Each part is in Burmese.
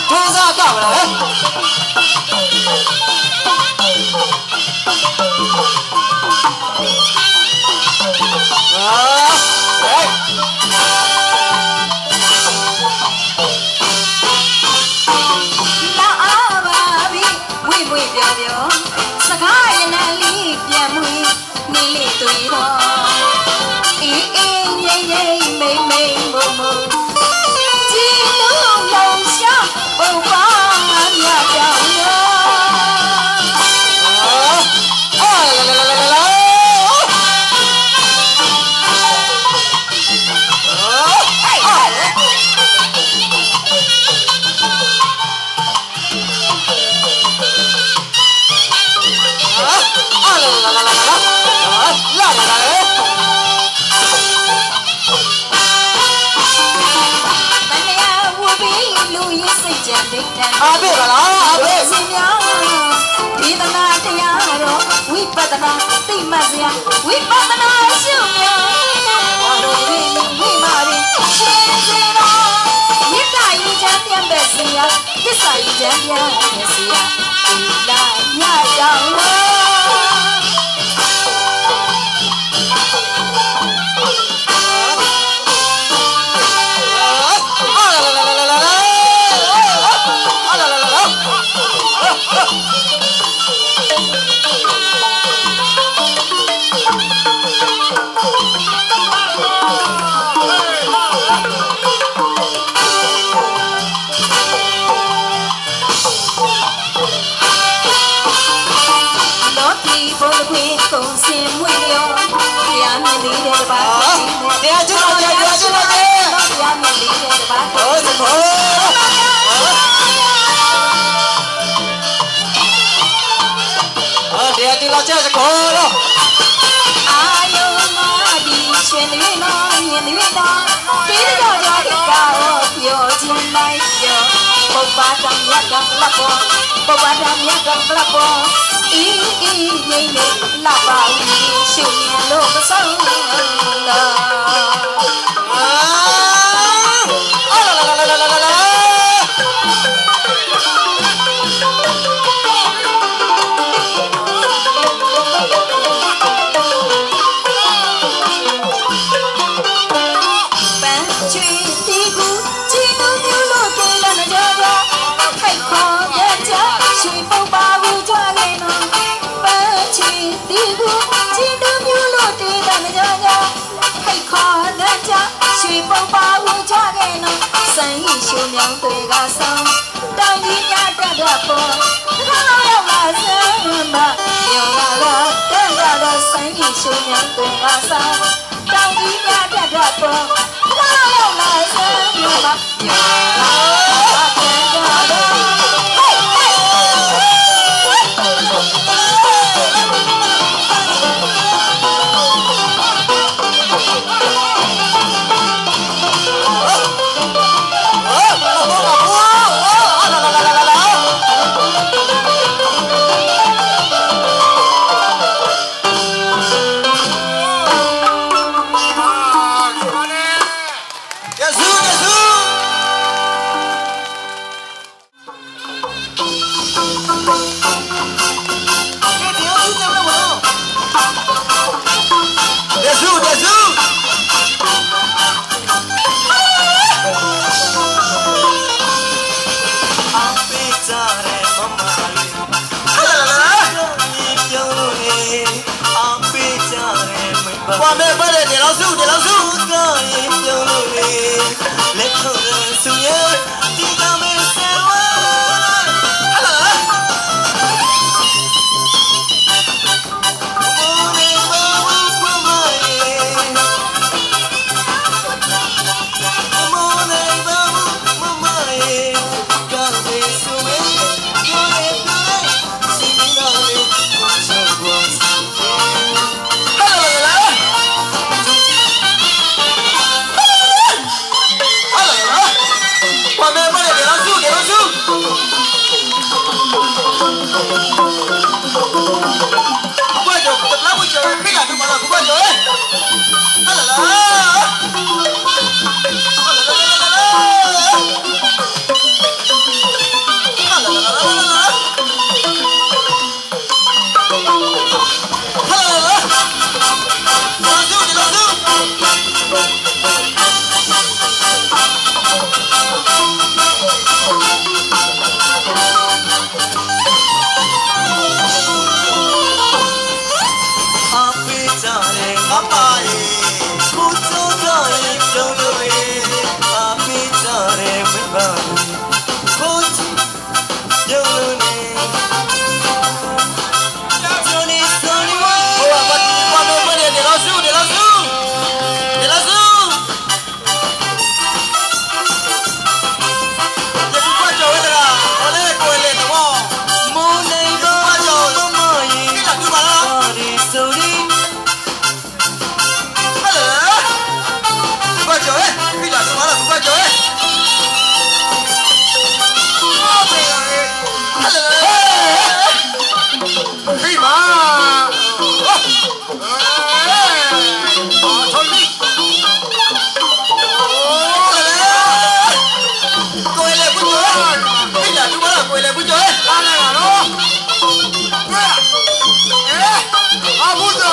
조사 까불어.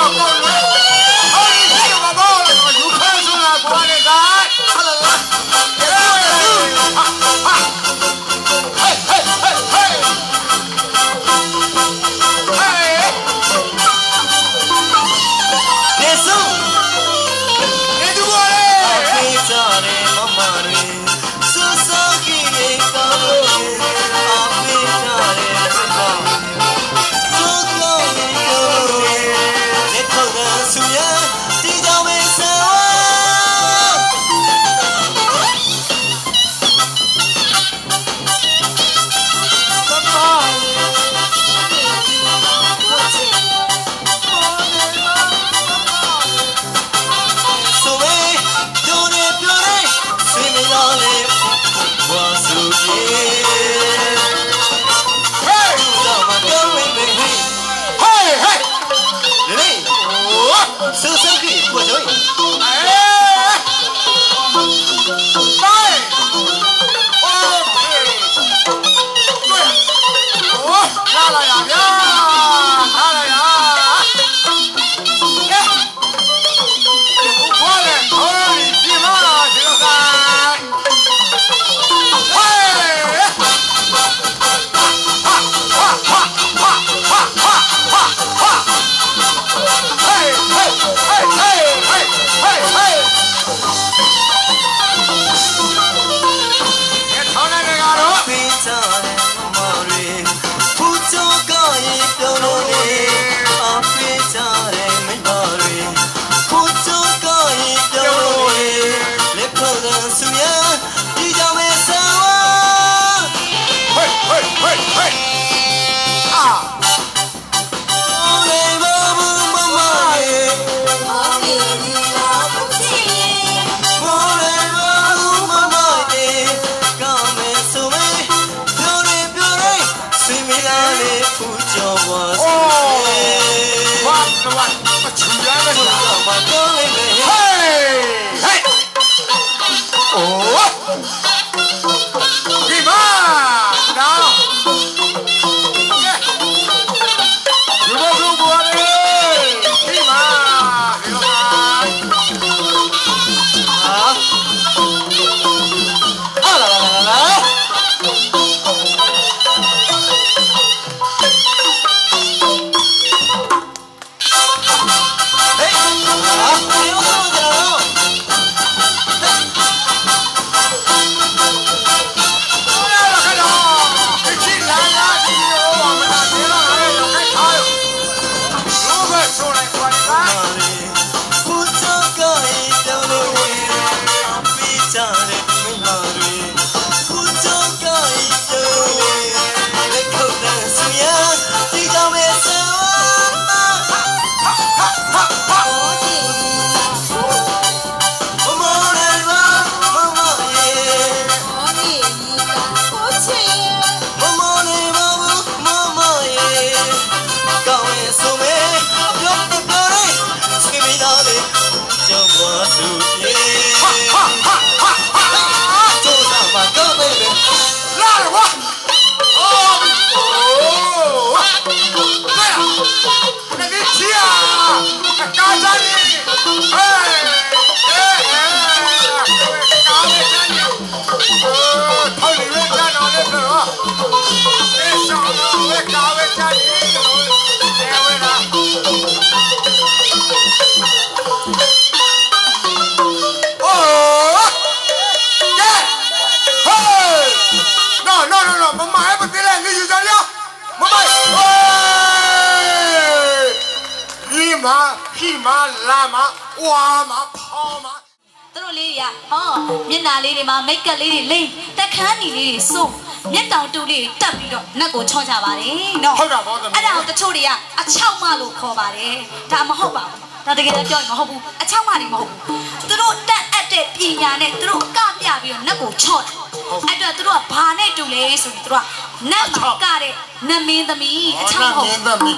make a lady late, that candy lady so. Net down to lady, Tapido, Nago Chojabari, no. I doubt the Toria, a Chowmalo Kobari, Tamahoba, not again a joint hobu, a Chowmari mo. Through that at the Pianet, through Gabi, Nago Chot. I don't throw a pane to lace and throw. Never got it, Name the me, a Chow.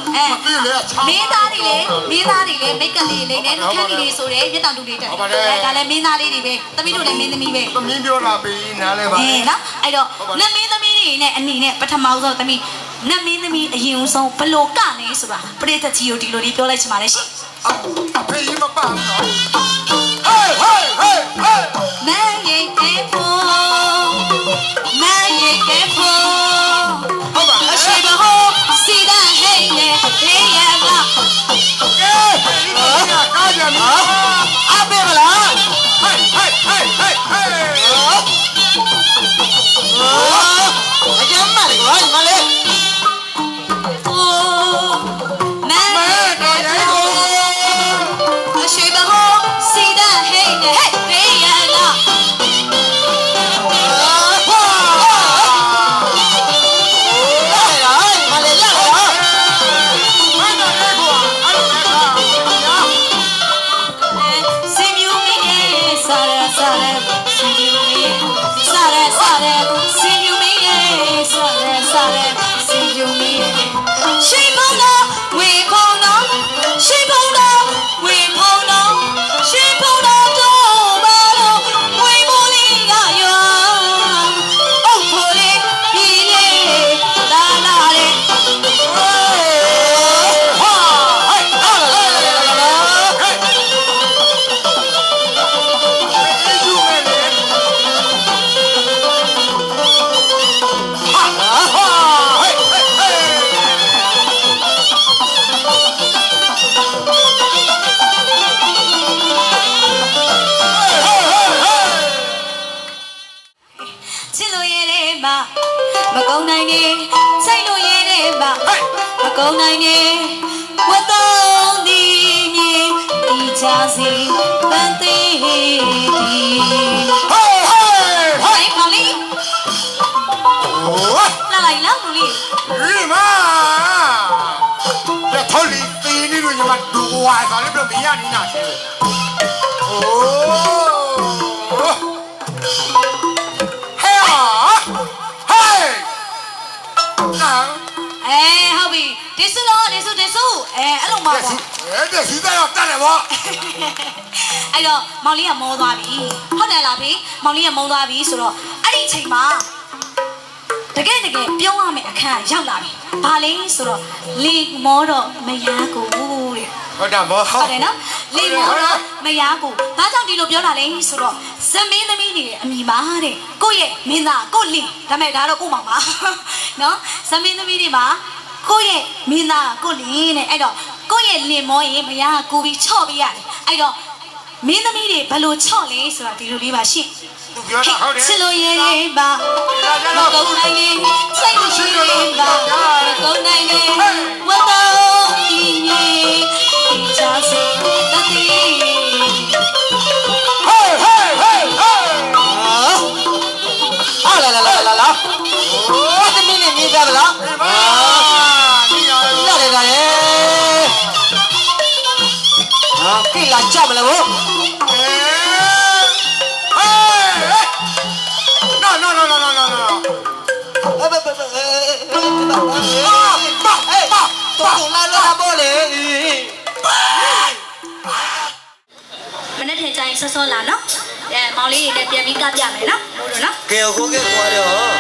Minari, make a lady, and candy so they get down to later. I mean, the middle name in the me. I don't mean the meaning and Nina, but a mouse of the me. Name the me, you so Palocane, so put it at you to do like Spanish. ဖေးကြီးမပန်းနော်ဟေးဟေးဟေးဟေးမရိတ်တဲ့ဖို့မရိတ်တဲ့ဖို့ဟုတ်ပါအရှိဘဟုစီဒဟဲ့ရဲ့ဘေးရကကဲဖေးကြီးကကားကြပြီအပေးမလားဟေးဟေးဟေးဟေးဟေးအကျမ်းမလေးကွာမလေးကုန်နိုင်နေဝတ်တော်သည်မြင်ဒီချာစီတန်သေးဒီဟေးဟေးဟေးမောင်လေးလာလိုက်လောက်လူလေးရီမာ这头里飞你都他妈多啊！啥你不没呀？你那是？哦，嘿啊，嘿，啊！ ဟုတ်ပြီဒီစုတော့ဒီစုအဲ့လိုမှာပေါ့ဒီစုတော့တတ်တယ်ပေါ့အဲ့တော့မောင်လေးကမောသွားပြီဟုတ်တယ်လားဖေမောင်လေးကမောသွားပြီဆိုတော့အဲ့ဒီအချိန်မှာတကယ်ပြောရမယ်အခန်းရောက်လာပြီဘာလဲဆိုတော့လေမောတော့မယားကိုတဲ့ဟုတ်တယ်မောဟုတ်တယ်နော်လေမောတော့မယားကိုဘာကြောင့်ဒီလိုပြောတာလဲဆိုတော့ဇမင်းသမီးတွေအမိပါတဲ့ကိုယ့်ရဲ့မင်းသားကိုလင်းဒါမဲ့ဒါတော့ကို့မောင်ပါနော်ဇမင်းသမီးတွေမှာကိုယ့်ရဲ့မင်းသားကိုလင်းတဲ့အဲ့တော့ကိုယ့်ရဲ့လင်မောရင်မယားကိုပြီးချော့ပေးရတယ်အဲ့တော့မင်းသမီးတွေဘယ်လိုချော့လဲဆိုတာဒီလိုလေးပါရှင့်ချစ်လို့ရရင်ပါမကုန်နိုင်လေစိတ်မရှိရင်ပါမကုန်နိုင်လေဝတ်တော်ဒီညေဒီချာစေတတိဟေးဟေးဟေးဟေးဟာလာโอ้တမင်းနဲ့နေကြသလားနေရတယ်ရတယ်ဟာကိလာကြမလားဘို့ no တော်လာလာဘောလေမနေ့ထင်ကြရင်ဆောလာနော်မောင်လေးတွေလည်းပြန်ပြီးကပြမယ်နော်လို့နော်ကဲကိုကဲကွာတော့